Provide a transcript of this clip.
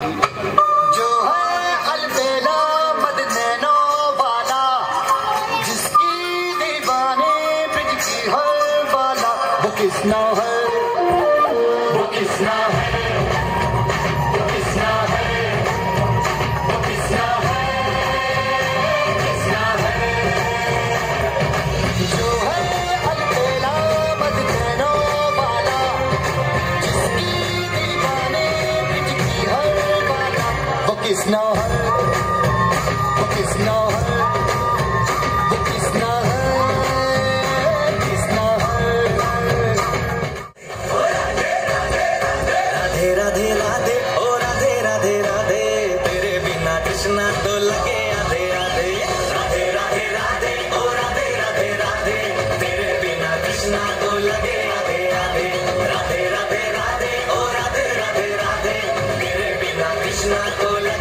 जो है अलबेला मदनैनो वाला, जिसकी दीवाने ब्रिज की हर वाला, वो किसना है, वो किसना है, वो किसना है, वो किसना है, किसना है। जो है अलबेला मदनैनो वाला, जिसकी दीवाने ब्रिज की हर वाला, वो किसना है, वो किसना है, वो किसना है, किसना है। राधे राधे राधे ओ राधे राधे राधे, तेरे बिना कृष्णा तो लगे आधे आधे। राधे राधे राधे ओ राधे राधे राधे, तेरे बिना कृष्णा तो लगे आधे आधे। राधे राधे राधे ओ राधे राधे राधे, तेरे बिना कृष्णा तो लगे